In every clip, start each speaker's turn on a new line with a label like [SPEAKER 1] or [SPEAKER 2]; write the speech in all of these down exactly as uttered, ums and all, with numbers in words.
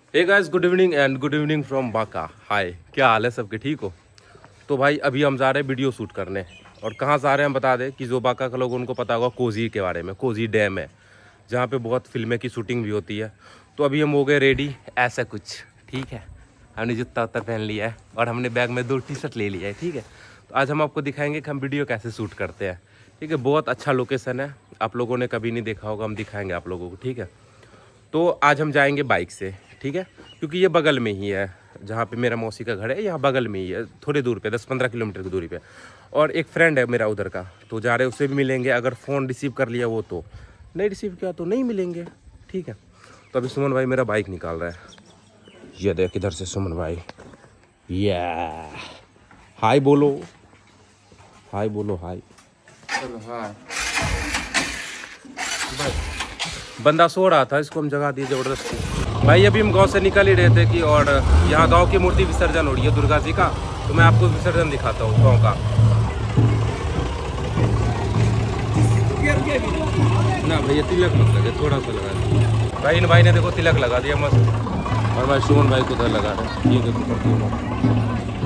[SPEAKER 1] Hey guys, good evening and good evening from Banka. Hi, क्या हाल है सबके? ठीक हो? तो भाई अभी हम जा रहे हैं वीडियो शूट करने। और कहाँ से आ रहे हैं हम बता दें कि जो बांका के लोग उनको पता होगा कोजी के बारे में। कोजी डैम है जहाँ पे बहुत फिल्में की शूटिंग भी होती है। तो अभी हम हो गए रेडी ऐसा कुछ, ठीक है। हमने जूता उत्तर पहन लिया है और हमने बैग में दो टी शर्ट ले लिया है, ठीक है। तो आज हम आपको दिखाएंगे कि हम वीडियो कैसे शूट करते हैं, ठीक है। बहुत अच्छा लोकेशन है, आप लोगों ने कभी नहीं देखा होगा, हम दिखाएंगे आप लोगों को, ठीक है। तो आज हम जाएंगे बाइक से, ठीक है, क्योंकि ये बगल में ही है जहाँ पे मेरा मौसी का घर है। यहाँ बगल में ही है, थोड़ी दूर पे, दस पंद्रह किलोमीटर की दूरी पे। और एक फ्रेंड है मेरा उधर का, तो जा रहे उससे भी मिलेंगे। अगर फ़ोन रिसीव कर लिया वो तो, नहीं रिसीव किया तो नहीं मिलेंगे, ठीक है। तो अभी सुमन भाई मेरा बाइक निकाल रहा है। ये देख इधर से सुमन भाई, या हाय बोलो, हाय बोलो, हाय हाय। बंदा सो रहा था, इसको हम जगा दिए ज़बरदस्ती। भाई अभी हम गांव से निकल ही रहे थे कि और यहाँ गांव की मूर्ति विसर्जन हो रही है दुर्गा जी का। तो मैं आपको विसर्जन दिखाता हूँ गांव का। ना भैया तिलक मत लगे, थोड़ा सा लगा दिया भाई। इन भाई ने देखो तिलक लगा दिया मस्त। और भाई सुमन भाई को उधर लगा रहे, ये देखो प्रतिमा।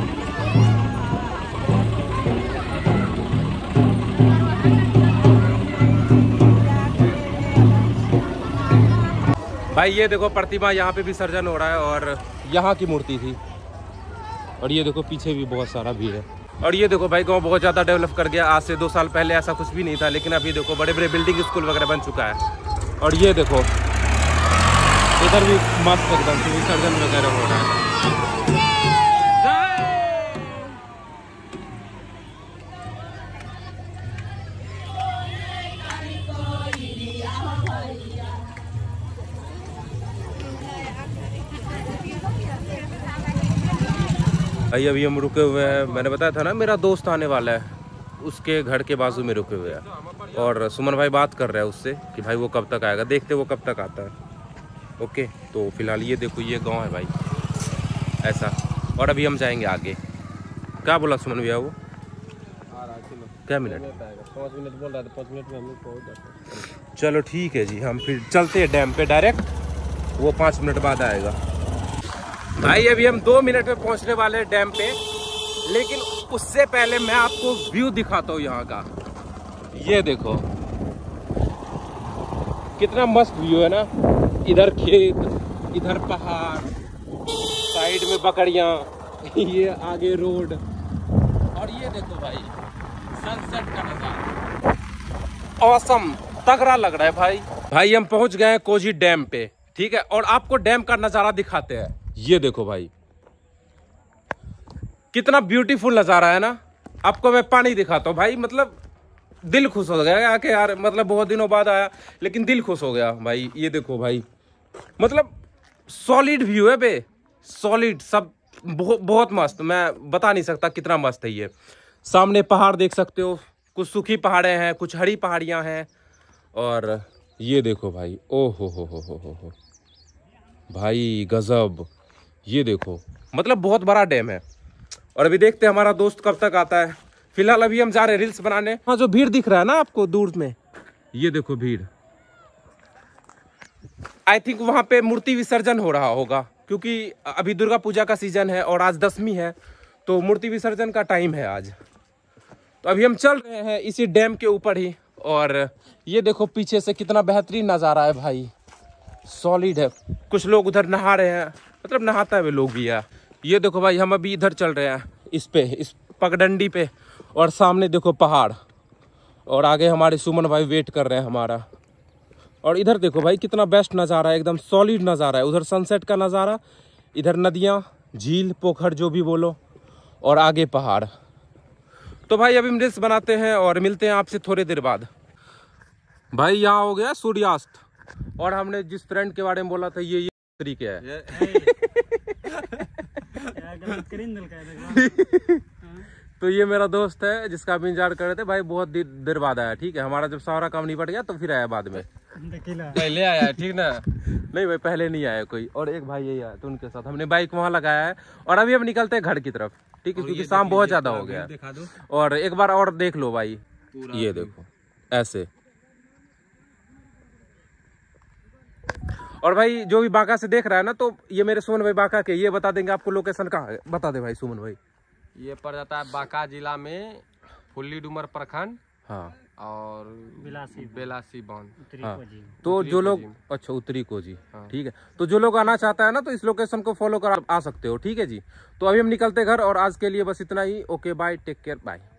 [SPEAKER 1] भाई ये देखो प्रतिमा यहाँ पे विसर्जन हो रहा है और यहाँ की मूर्ति थी। और ये देखो पीछे भी बहुत सारा भीड़ है। और ये देखो भाई गांव बहुत ज़्यादा डेवलप कर गया। आज से दो साल पहले ऐसा कुछ भी नहीं था, लेकिन अभी देखो बड़े बड़े बिल्डिंग स्कूल वगैरह बन चुका है। और ये देखो इधर भी मस्त एकदम से विसर्जन वगैरह हो रहा है। भाई अभी हम रुके हुए हैं, मैंने बताया था ना मेरा दोस्त आने वाला है, उसके घर के बाजू में रुके हुए हैं। और सुमन भाई बात कर रहा है उससे कि भाई वो कब तक आएगा, देखते वो कब तक आता है। ओके, तो फिलहाल ये देखो ये गांव है भाई ऐसा। और अभी हम जाएंगे आगे। क्या बोला सुमन भैया वो? क्या मिनट? पाँच मिनट बोल रहा था, पाँच मिनट में हम लोग पहुँच जाते। चलो ठीक है जी, हम फिर चलते हैं डैम पे डायरेक्ट, वो पाँच मिनट बाद आएगा। भाई अभी हम दो मिनट में पहुंचने वाले हैं डैम पे, लेकिन उससे पहले मैं आपको व्यू दिखाता हूँ यहाँ का। ये देखो कितना मस्त व्यू है ना। इधर खेत, इधर पहाड़, साइड में बकरियां, ये आगे रोड। और ये देखो भाई सनसेट का नजारा ऑसम, तगड़ा लग रहा है भाई। भाई हम पहुंच गए हैं कोजी डैम पे, ठीक है। और आपको डैम का नजारा दिखाते हैं। ये देखो भाई कितना ब्यूटीफुल नजारा है ना। आपको मैं पानी दिखाता हूँ भाई, मतलब दिल खुश हो गया आके यार। मतलब बहुत दिनों बाद आया, लेकिन दिल खुश हो गया भाई। ये देखो भाई, मतलब सॉलिड व्यू है बे, सॉलिड सब बहुत बहुत मस्त। मैं बता नहीं सकता कितना मस्त है ये। सामने पहाड़ देख सकते हो, कुछ सूखी पहाड़ें हैं, कुछ हरी पहाड़ियां हैं। और ये देखो भाई, ओ हो हो हो हो हो भाई गजब। ये देखो मतलब बहुत बड़ा डैम है। और अभी देखते हैं हमारा दोस्त कब तक आता है। फिलहाल अभी हम जा रहे हैं रील्स बनाने। हाँ, जो भीड़ दिख रहा है ना आपको दूर में, ये देखो भीड़। आई थिंक वहां पे मूर्ति विसर्जन हो रहा होगा, क्योंकि अभी दुर्गा पूजा का सीजन है और आज दसवीं है, तो मूर्ति विसर्जन का टाइम है आज। तो अभी हम चल रहे हैं इसी डैम के ऊपर ही। और ये देखो पीछे से कितना बेहतरीन नज़ारा है भाई, सॉलिड है। कुछ लोग उधर नहा रहे हैं, मतलब नहाता है लोग भी यार। ये देखो भाई हम अभी इधर चल रहे हैं इस पे, इस पगडंडी पे। और सामने देखो पहाड़, और आगे हमारे सुमन भाई वेट कर रहे हैं हमारा। और इधर देखो भाई कितना बेस्ट नज़ारा है, एकदम सॉलिड नज़ारा है। उधर सनसेट का नज़ारा, इधर नदियाँ, झील, पोखर जो भी बोलो, और आगे पहाड़। तो भाई अभी हम रील्स बनाते हैं और मिलते हैं आपसे थोड़ी देर बाद। भाई यहाँ हो गया सूर्यास्त, और हमने जिस फ्रेंड के बारे में बोला था ये ये तरीके है। तो ये मेरा दोस्त है जिसका भी इंतजार कर रहे थे भाई, बहुत देर बाद आया, ठीक है। हमारा जब सारा काम निपट गया तो फिर आया बाद में, पहले आया, ठीक ना। नहीं भाई पहले नहीं आया कोई। और एक भाई यही आया, तो उनके साथ हमने बाइक वहाँ लगाया है। और अभी हम निकलते हैं घर की तरफ, ठीक है, क्योंकि शाम बहुत ज्यादा हो गया। और एक बार और देख लो भाई, ये देखो ऐसे। और भाई जो भी बांका से देख रहा है ना, तो ये मेरे सुमन भाई बांका के, ये बता देंगे आपको लोकेशन कहाँ है। बता दे भाई सुमन भाई।
[SPEAKER 2] ये पड़ जाता है बांका जिला में फुल्ली डूमर प्रखंड,
[SPEAKER 1] हाँ,
[SPEAKER 2] और
[SPEAKER 3] बेलासी
[SPEAKER 2] बेलासी बांध।
[SPEAKER 1] हाँ, तो जो लोग, अच्छा उत्तरी कोजी,
[SPEAKER 2] हाँ।
[SPEAKER 1] ठीक है। तो जो लोग आना चाहता है ना, तो इस लोकेशन को फॉलो कर आ सकते हो, ठीक है जी। तो अभी हम निकलते घर, और आज के लिए बस इतना ही। Okay bye, take care, bye.